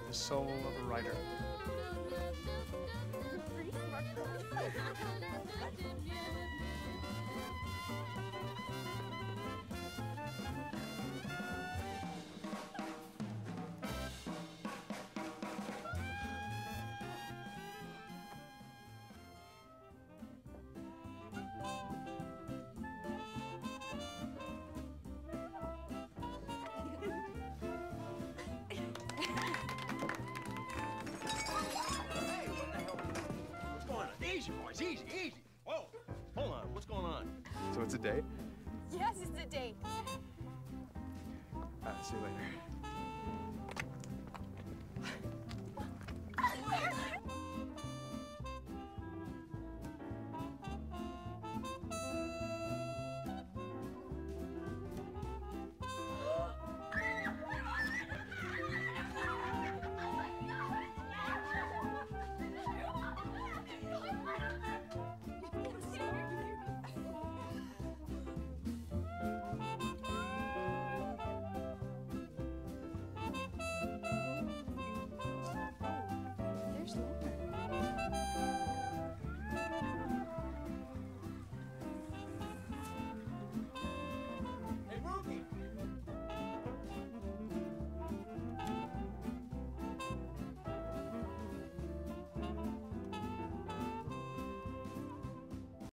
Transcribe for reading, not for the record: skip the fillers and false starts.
the soul of a writer. Easy, boys, easy, easy. Whoa, hold on, what's going on? So it's a date? Yes, it's a date. See you later.